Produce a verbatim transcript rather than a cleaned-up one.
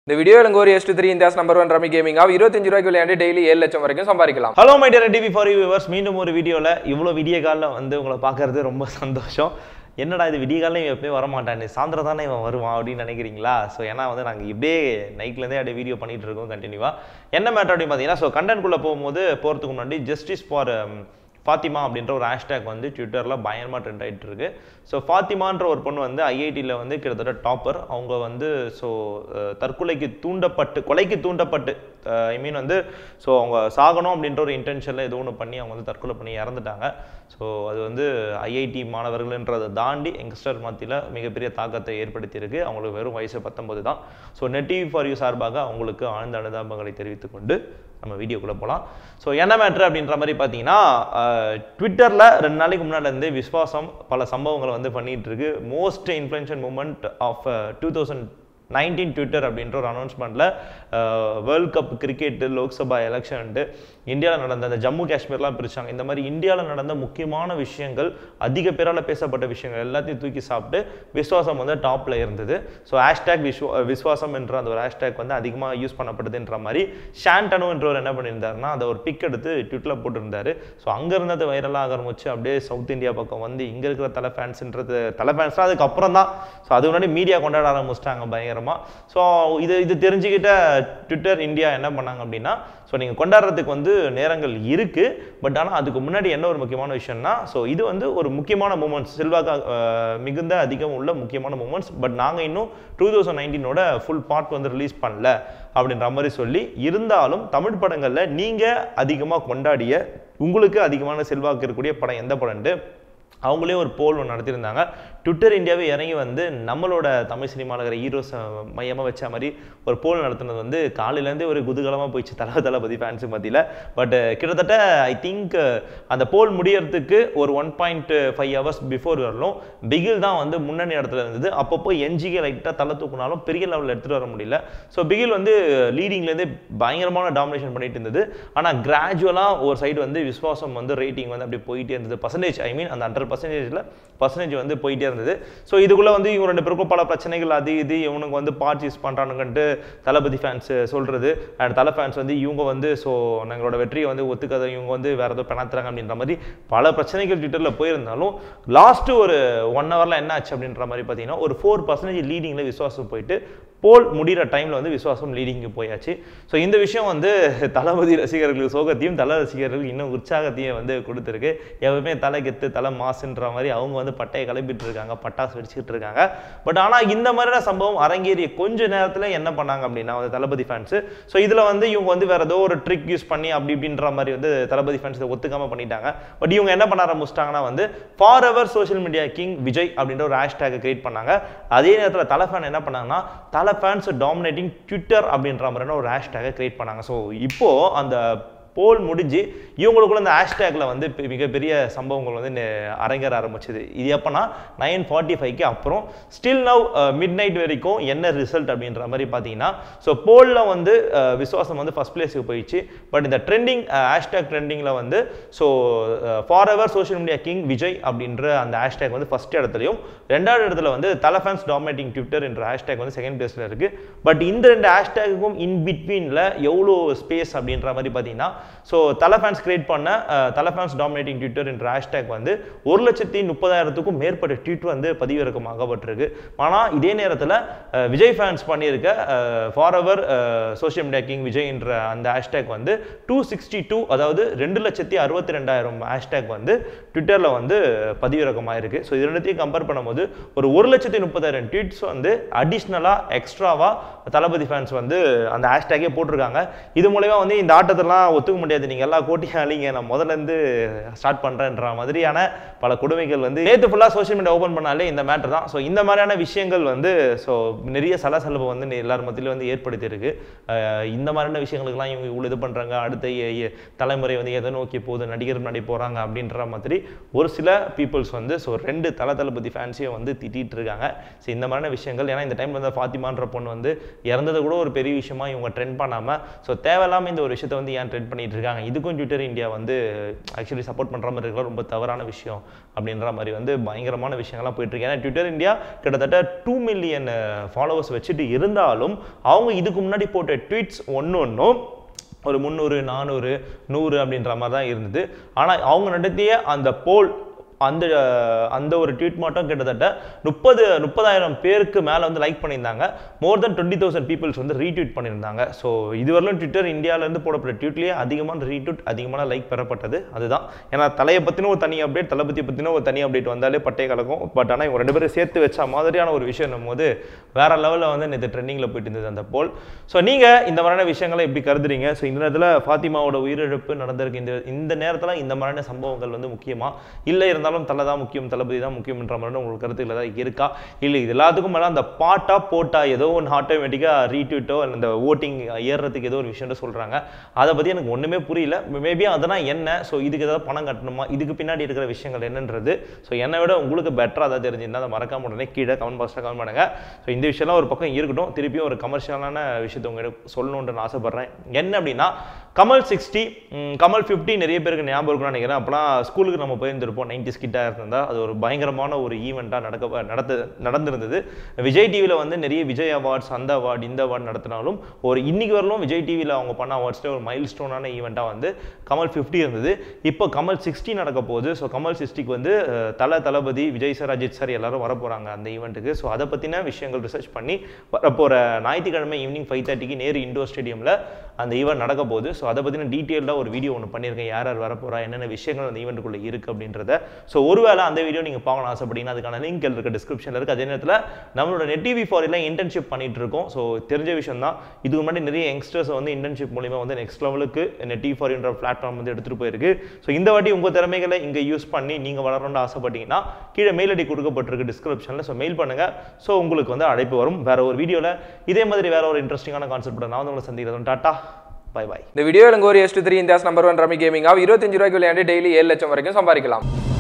இந்த வீடியோல உங்க ஒரு S two three India's number one rummy gaming ஆ இருபத்தஞ்சு ரூபாய்க்கு விளையாண்டு டெய்லி ஏழு லட்சம் வரைக்கும் சம்பாதிக்கலாம். Hello my dear TV for you viewers, மீண்டும் ஒரு வீடியோவில் இவ்வளோ வீடியோ காலில் வந்து உங்களை பார்க்கறது ரொம்ப சந்தோஷம். என்னடா இது விடிய காலில் இவன் எப்பயும் வரமாட்டான், சாயந்தரம் தானே இவன் வருவான் அப்படின்னு நினைக்கிறீங்களா? ஸோ ஏன்னா வந்து நாங்கள் இப்படியே நைட்லேருந்தே அப்படியே வீடியோ பண்ணிகிட்டு இருக்கோம் கண்டினியூவாக. என்ன மேட்டர் அப்படின்னு பார்த்தீங்கன்னா, ஸோ கண்டென்ட்குள்ளே போகும்போது போகிறதுக்கு முன்னாடி ஜஸ்டிஸ் ஃபார் ஃபாத்திமா அப்படின்ற ஒரு ஹேஷ்டேக் வந்து ட்விட்டரில் பயங்கரமாக ட்ரெண்ட் ஆகிட்டு இருக்கு. ஸோ ஃபாத்திமான்ற ஒரு பொண்ணு வந்து ஐஐடியில் வந்து கிட்டத்தட்ட டாப்பர். அவங்க வந்து ஸோ தற்கொலைக்கு தூண்டப்பட்டு கொலைக்கு தூண்டப்பட்டு ஐ மீன் வந்து ஸோ அவங்க சாகணும் அப்படின்ற ஒரு இன்டென்ஷனில் ஏதோ ஒன்று பண்ணி அவங்க வந்து தற்கொலை பண்ணி இறந்துட்டாங்க. ஸோ அது வந்து ஐஐடி மாணவர்கள்ன்றதை தாண்டி யங்ஸ்டர் மத்தியில் மிகப்பெரிய தாக்கத்தை ஏற்படுத்தியிருக்கு. அவங்களுக்கு வெறும் வயசு பத்தொன்பது தான். So net TV for you சார்பாக அவங்களுக்கு ஆழ்ந்த அனுதாபங்களை தெரிவித்துக் கொண்டு நம்ம வீடியோக்குள்ளே போகலாம். ஸோ என்ன மேட்ரு அப்படின்ற மாதிரி பார்த்தீங்கன்னா, ட்விட்டரில் ரெண்டு நாளைக்கு முன்னாடி இருந்து விஸ்வாசம் பல சம்பவங்களை வந்து பண்ணிகிட்டு இருக்கு. Most influential moment of two thousand nineteen Twitter அப்படின்ற ஒரு அனௌன்ஸ்மெண்ட்டில் வேர்ல்ட் கப் கிரிக்கெட்டு, லோக்சபா எலெக்ஷன்ட்டு, இந்தியாவில் நடந்த அந்த ஜம்மு காஷ்மீர்லாம் பிரித்தாங்க. இந்த மாதிரி இந்தியாவில் நடந்த முக்கியமான விஷயங்கள், அதிக பேரால் பேசப்பட்ட விஷயங்கள் எல்லாத்தையும் தூக்கி சாப்பிட்டு விஸ்வாசம் வந்து டாப்பில் இருந்தது. ஸோ ஹேஷ்டேக் விஸ்வா விஸ்வாசம் என்ற அந்த ஒரு ஹேஷ்டேக் வந்து அதிகமாக யூஸ் பண்ணப்படுதுன்ற மாதிரி ஷாண்டனோ என்றவர் என்ன பண்ணியிருந்தாருன்னா, அதை ஒரு பிக் எடுத்து ட்விட்டரில் போட்டிருந்தாரு. ஸோ அங்கே இருந்தது வைரலாக ஆரம்பிச்சு அப்படியே சவுத் இந்தியா பக்கம் வந்து இங்கே இருக்கிற தலை ஃபேன்ஸுன்றது தலை ஃபேன்ஸ்லாம் அதுக்கப்புறம் தான். ஸோ அது முன்னாடி மீடியா கொண்டாட ஆரம்பிச்சிட்டாங்க பயங்கர. ஸோ இது இது தெரிஞ்சுக்கிட்ட ட்விட்டர் இந்தியா என்ன பண்ணாங்க அப்படின்னா, ஸோ நீங்கள் கொண்டாடுறதுக்கு வந்து நேரங்கள் இருக்குது, பட் ஆனால் அதுக்கு முன்னாடி என்ன ஒரு முக்கியமான விஷயம்னா, ஸோ இது வந்து ஒரு முக்கியமான மூமெண்ட்ஸ், செல்வாக்கு மிகுந்த அதிகம் உள்ள முக்கியமான மூமெண்ட்ஸ், பட் நாங்கள் இன்னும் டூ தௌசண்ட் நைன்டீனோட ஃபுல் பார்ட் வந்து ரிலீஸ் பண்ணல அப்படின்ற மாதிரி சொல்லி, இருந்தாலும் தமிழ் படங்களில் நீங்கள் அதிகமாக கொண்டாடிய உங்களுக்கு அதிகமான செல்வாக்கு இருக்கக்கூடிய படம் எந்த படம்ட்டு அவங்களே ஒரு போல் ஒன்று நடத்தியிருந்தாங்க. ட்விட்டர் இந்தியாவே இறங்கி வந்து நம்மளோட தமிழ் சினிமாவில் இருக்கிற ஹீரோஸ் மையமாக வச்ச மாதிரி ஒரு போல் நடத்துனது வந்து காலையிலேருந்தே ஒரு குதூகலமாக போயிடுச்சு தல தளபதி ஃபேன்ஸு மத்தியில். பட் கிட்டத்தட்ட ஐ திங்க் அந்த போல் முடியறதுக்கு ஒரு one point five hours before வரலும் பிகில் தான் வந்து முன்னணி இடத்துல இருந்தது. அப்பப்போ என்ஜிகே லைட்டாக தலை தூக்குனாலும் பெரிய லெவலில் எடுத்துகிட்டு வர முடியல. ஸோ பிகில் வந்து லீடிங்லேருந்தே பயங்கரமான டாமினேஷன் பண்ணிட்டு இருந்தது. ஆனால் கிராஜுவலாக ஒரு சைடு வந்து விஸ்வாசம் வந்து ரேட்டிங் வந்து அப்படி போயிட்டே இருந்தது. பர்சன்டேஜ் ஐ மீன் அந்த ஹண்ட்ரட் பர்சன்டேஜில் பர்சன்டேஜ் வந்து போயிட்டே இருந்தது. ஸோ இதுக்குள்ளே வந்து இவங்க ரெண்டு பேருக்கும் பல பிரச்சனைகள், அது இது இவனுக்கு வந்து பார்ட் யூஸ் பண்ணுறானுங்கன்ட்டு தளபதி ஃபேன்ஸ் சொல்கிறது, அண்ட் தலை ஃபேன்ஸ் வந்து இவங்க வந்து ஸோ எங்களோட வெற்றியை வந்து ஒத்துக்காத, இவங்க வந்து வேறு ஏதோ பெணாத்துறாங்க அப்படின்ற மாதிரி பல பிரச்சனைகள் ட்விட்டரில் போயிருந்தாலும், லாஸ்ட்டு ஒரு ஒன் ஹவரில் என்ன ஆச்சு அப்படின்ற மாதிரி பார்த்தீங்கன்னா, ஒரு ஃபோர் பர்சன்டேஜ் லீடிங்கில் விஸ்வாசம் போயிட்டு போல் முடிகிற டைமில் வந்து விஸ்வாசம் லீடிங்கு போயாச்சு. ஸோ இந்த விஷயம் வந்து தளபதி ரசிகர்களுக்கு சோகத்தையும் தலை ரசிகர்களுக்கு இன்னும் உற்சாகத்தையும் வந்து கொடுத்துருக்கு. எப்பவுமே தலை கெத்து தலை மாசுன்ற மாதிரி அவங்க வந்து பட்டையை கிளப்பிட்டு இருக்காங்க, பட்டாசு வெடிச்சுக்கிட்டு இருக்காங்க. பட் ஆனால் இந்த மாதிரியான சம்பவம் அரங்கேறிய கொஞ்ச நேரத்தில் என்ன பண்ணாங்க அப்படின்னா வந்து தளபதி ஃபேன்ஸு, ஸோ இதில் வந்து இவங்க வந்து வேறு ஏதோ ஒரு ட்ரிக் யூஸ் பண்ணி அப்படி இப்படின்ற மாதிரி வந்து தளபதி ஃபேன்ஸ் இதை ஒத்துக்காமல் பண்ணிட்டாங்க. பட் இவங்க என்ன பண்ண ஆரம்பிச்சிட்டாங்கன்னா வந்து forever social media king Vijay அப்படின்ற ஒரு ஹேஷ்டேக்கை கிரியேட் பண்ணாங்க. அதே நேரத்தில் தலை ஃபேன் என்ன பண்ணாங்கன்னா, தலை ஃபேன்ஸ் டாமினேட்டிங் ட்விட்டர் அப்படின்ற மாதிரியான ஒரு ஹேஷ்டேக்கை கிரியேட் பண்ணாங்க. ஸோ இப்போ அந்த போல் முடிஞ்சு இவங்களுக்குள்ள இந்த ஹேஷ்டேக்ல வந்து மிகப்பெரிய சம்பவங்கள் வந்து அரங்கேற ஆரம்பிச்சது. இது எப்போனா நைன் ஃபார்ட்டி ஃபைவ்க்கு அப்புறம் ஸ்டில் நவ் மிட் நைட் வரைக்கும் என்ன ரிசல்ட் அப்படின்ற மாதிரி பார்த்தீங்கன்னா, ஸோ போலில் வந்து விஸ்வாசம் வந்து ஃபர்ஸ்ட் பிளேஸுக்கு போயிடுச்சு. பட் இந்த ட்ரெண்டிங் ஹேஷ்டேக் ட்ரெண்டிங்கில் வந்து so forever social media king Vijay அப்படின்ற அந்த ஹேஷ்டேக் வந்து ஃபர்ஸ்ட் இடத்துலையும், ரெண்டாவது இடத்துல வந்து தலை ஃபேன்ஸ் டாமினேட்டிங் ட்விட்டர் என்ற ஹேஷ்டேக் வந்து செகண்ட் பிளேஸில் இருக்குது. பட் இந்த ரெண்டு ஹேஷ்டேக்குக்கும் இன் பிட்வீனில் எவ்வளோ ஸ்பேஸ் அப்படின்ற மாதிரி பார்த்தீங்கன்னா, ஸோ தலை ஃபேன்ஸ் கிரியேட் பண்ண தலை ஃபேன்ஸ் டாமினேட்டிங் ட்விட்டர் என்ற ஹேஷ்டேக் வந்து ஒரு லட்சத்தி முப்பதாயிரத்துக்கும் மேற்பட்ட ட்வீட் வந்து பதிவிறக்கமாகப்பட்டிருக்கு. ஆனால் இதே நேரத்தில் விஜய் ஃபேன்ஸ் பண்ணியிருக்க forever social media king Vijay என்ற அந்த ஹேஷ்டேக் வந்து டூ சிக்ஸ்டி டூ அதாவது ரெண்டு லட்சத்தி அறுபத்தி ரெண்டாயிரம் ஹேஷ்டேக் வந்து ட்விட்டரில் வந்து பதிவிறக்கமாயிருக்கு. ஸோ இது ரெண்டுத்தையும் கம்பேர் பண்ணும்போது ஒரு ஒரு லட்சத்தி முப்பதாயிரம் ட்வீட்ஸ் வந்து அடிஷ்னலாக எக்ஸ்ட்ராவாக தளபதி ஃபேன்ஸ் வந்து அந்த ஹேஷ்டேக்கே போட்டிருக்காங்க. இது மூலமா வந்து இந்த ஆட்டத்தெல்லாம் ஒத்துக்க முடியாது, நீங்கள் எல்லாம் கோட்டியாளிங்க, நான் முதல்ல இருந்து ஸ்டார்ட் பண்ணுறேன்ற மாதிரியான பல கொடுமைகள் வந்து நேற்று ஃபுல்லாக சோஷியல் மீடியா ஓப்பன் பண்ணாலே இந்த மேட்டர் தான். ஸோ இந்த மாதிரியான விஷயங்கள் வந்து ஸோ நிறைய சலசலப்பு வந்து எல்லார் மத்தியிலும் வந்து ஏற்படுத்தியிருக்கு. இந்த மாதிரியான விஷயங்களுக்குலாம் இவங்க இவ்வளோ இது பண்ணுறாங்க, அடுத்த தலைமுறை வந்து எதை நோக்கி போகுது, நடிகர் நடி போகிறாங்க அப்படின்ற மாதிரி ஒரு சில பீப்புள்ஸ் வந்து ஸோ ரெண்டு தல தளபதி ஃபேன்ஸையும் வந்து திட்டிகிட்டு இருக்காங்க. ஸோ இந்த மாதிரியான விஷயங்கள், ஏன்னா இந்த டைம் வந்து ஃபாத்திமான்ற பொண்ணு வந்து இறந்தது கூட ஒரு பெரிய விஷயமா இவங்க ட்ரெண்ட் பண்ணாமல் ஸோ தேவையில்லாமல் இந்த ஒரு விஷயத்தை வந்து ஏன் ட்ரெண்ட் பண்ணி பண்ணிட்டு இருக்காங்க. இதுக்கும் ட்விட்டர் இந்தியா வந்து ஆக்சுவலி சப்போர்ட் பண்ணுற மாதிரி இருக்கலாம், ரொம்ப தவறான விஷயம் அப்படின்ற மாதிரி வந்து பயங்கரமான விஷயங்கள்லாம் போயிட்டு இருக்கு. ஏன்னா ட்விட்டர் இந்தியா கிட்டத்தட்ட டூ மில்லியன் ஃபாலோவர்ஸ் வச்சுட்டு இருந்தாலும் அவங்க இதுக்கு முன்னாடி போட்ட ட்வீட்ஸ் ஒன்று ஒன்றும் ஒரு முந்நூறு நானூறு நூறு அப்படின்ற மாதிரி தான் இருந்தது. ஆனால் அவங்க நடத்திய அந்த போல் அந்த அந்த ஒரு ட்வீட் மட்டும் கிட்டத்தட்ட முப்பது முப்பதாயிரம் பேருக்கு மேலே வந்து லைக் பண்ணியிருந்தாங்க. More then twenty thousand peoples வந்து ரீட்வீட் பண்ணியிருந்தாங்க. ஸோ இதுவரையிலும் ட்விட்டர் இந்தியாவிலேருந்து போடப்பட்ட ட்வீட்லேயே அதிகமான ரீட்வீட் அதிகமான லைக் பெறப்பட்டது அதுதான். ஏன்னா தலையை பற்றின ஒரு தனி அப்டேட், தளபதி பற்றின ஒரு தனி அப்டேட் வந்தாலே பட்டே கலக்கும். பட் ஆனால் இவங்க ரெண்டு பேரும் சேர்த்து வச்ச மாதிரியான ஒரு விஷயம் போது வேற லெவலில் வந்து நேற்று ட்ரெண்டிங்கில் போயிட்டு இருந்தது அந்த போல். ஸோ நீங்கள் இந்த மாதிரியான விஷயங்களை எப்படி கருதுறீங்க? ஸோ இந்த நேரத்தில் ஃபாத்திமாவோட உயிரிழப்பு நடந்திருக்கு. இந்த இந்த நேரத்தில் இந்த மாதிரியான சம்பவங்கள் வந்து முக்கியமா இல்லை இருந்தாலும் தலை தான் முக்கியம், தளபதி தான் முக்கியம்ன்ற மாதிரி உங்களுக்கு கருத்துக்கள் ஏதாவது இருக்கா? இல்லை இது எல்லாத்துக்கும் மேலே அந்த பாட்டா போட்டா ஏதோ ஒன்று ஆட்டோமேட்டிக்காக ரீட்வீட்டோ அந்த ஓட்டிங் ஏறுறதுக்கு ஏதோ ஒரு விஷயம் சொல்கிறாங்க. அதை பற்றி எனக்கு ஒன்றுமே புரியல. மேபி அதெல்லாம் என்ன, ஸோ இதுக்கு ஏதாவது பணம் கட்டணுமா, இதுக்கு பின்னாடி இருக்கிற விஷயங்கள் என்னன்றது ஸோ என்னை விட உங்களுக்கு பெட்டராக அதை தெரிஞ்சிருந்தால் அதை மறக்காம உடனே கீழே கமெண்ட் பாக்ஸில் கமெண்ட் பண்ணுங்க. ஸோ இந்த விஷயம்லாம் ஒரு பக்கம் இருக்கட்டும், திருப்பியும் ஒரு கமர்ஷியலான விஷயத்தை உங்கள்கிட்ட சொல்லணுன்ற நான் ஆசைப்பட்றேன். என்ன அப்படின்னா கமல் சிக்ஸ்டி கமல் ஃபிஃப்டி நிறைய பேருக்கு ஞாபகம் இருக்குன்னு நினைக்கிறேன். அப்போலாம் ஸ்கூலுக்கு நம்ம போயிருந்திருப்போம். நைன்டிஸ் கிட்டாக இருந்தால் அது ஒரு பயங்கரமான ஒரு ஈவெண்ட்டாக நடக்க நடத்து நடந்திருந்தது. விஜய் டிவியில் வந்து நிறைய விஜய் அவார்ட்ஸ் அந்த அவார்டு இந்த அவார்டு நடத்தினாலும் ஒரு இன்னைக்கு வரலும் விஜய் டிவியில் அவங்க பண்ண அவார்ட்ஸ்லேயே ஒரு மைல் ஸ்டோனான ஈவெண்ட்டாக வந்து கமல் ஃபிஃப்டி இருந்தது. இப்போ கமல் சிக்ஸ்டி நடக்க போகுது. ஸோ கமல் சிக்ஸ்டிக்கு வந்து தல தளபதி விஜய் சார் அஜித் சார் எல்லாரும் வரப்போகிறாங்க அந்த ஈவெண்ட்டுக்கு. ஸோ அதை பற்றின விஷயங்கள் ரிசர்ச் பண்ணி வரப்போகிற ஞாயிற்றுக்கிழமை ஈவினிங் ஃபைவ் தேர்ட்டிக்கு நேரு இண்டோர் ஸ்டேடியமில் அந்த ஈவெண்ட் நடக்க போகுது. ஸோ அதை பற்றின டீட்டெயிலாக ஒரு வீடியோ ஒன்று பண்ணியிருக்கேன், யார் யார் வரப்போகிறா, என்னென்ன விஷயங்கள் அந்த ஈவெண்ட்டுக்குள்ளே இருக்குது அப்படின்றத. ஸோ ஒருவேளை அந்த வீடியோ நீங்கள் பார்க்கணும் ஆசைப்பட்டீங்கன்னா அதுக்கான லிங்க் இருக்க டிஸ்கிரிப்ஷனில் இருக்குது. அதே நேரத்தில் நம்மளோட நெட் டிவி ஃபாரில் இன்டர்ன்ஷிப் பண்ணிட்டு இருக்கோம். ஸோ தெரிஞ்ச விஷயம் தான், இதுக்கு முன்னாடி நிறைய யங்ஸ்டர்ஸ் வந்து இன்டர்ன்ஷிப் மூலிமா வந்து நெக்ஸ்ட் லெவலுக்கு நெட் டிவி ஃபாரின்ற பிளாட்ஃபார்ம் வந்து எடுத்துகிட்டு போயிருக்கு. ஸோ இந்த வாட்டி உங்கள் திறமைகளை இங்கே யூஸ் பண்ணி நீங்கள் வளரணும்னு ஆசைப்பட்டீங்கன்னா கீழே மெயில் ஐடி கொடுக்கப்பட்டிருக்கு டிஸ்கிரிப்ஷனில். ஸோ மெயில் பண்ணுங்கள். ஸோ உங்களுக்கு வந்து அழைப்பு வரும் வேற ஒரு வீடியோவில் இதே மாதிரி வேற ஒரு இன்ட்ரெஸ்டிங்கான கான்செப்ட் நான் வந்து உங்களை சந்திக்கிறேன். Tata bye bye. இந்த வீடியோ எனக்கு ஒரு S three India's number one rummy கேமிங்காக இருபத்தஞ்சு ரூபாய்க்கு விளையாண்டு டெய்லி ஏழு லட்சம் வரைக்கும் சம்பாதிக்கலாம்.